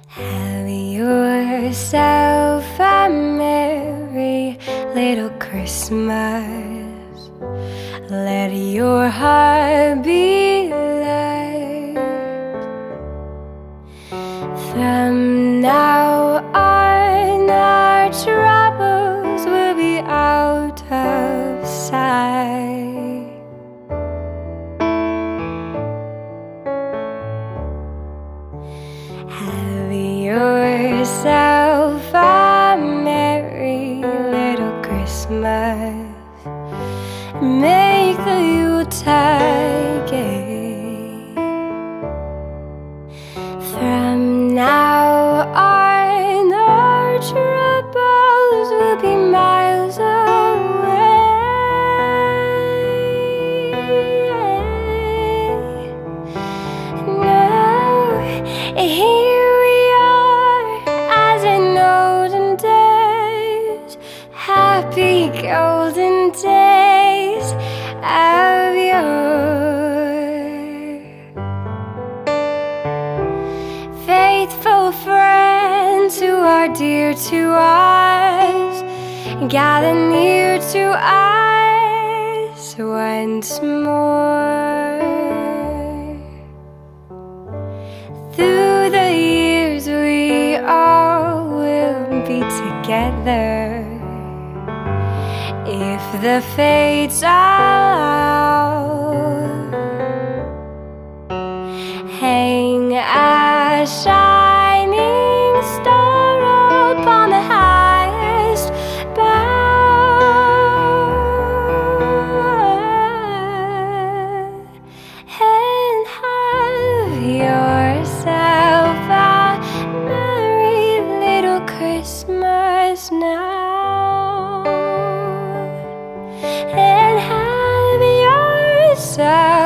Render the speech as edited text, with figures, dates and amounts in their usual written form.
Have yourself a merry little Christmas. Let your heart be light. From now on, our troubles will be out of sight. Have yourself a merry little Christmas. Make the Yuletide gay. From now on, our troubles will be miles away. Now, here we are, as in olden days, happy golden days of yore. Faithful friends who are dear to us, gather near to us once more. Through the years we all will be together, if the fates allow. Hang a shining star upon the highest bough, and have yourself a merry little Christmas now. And have yourself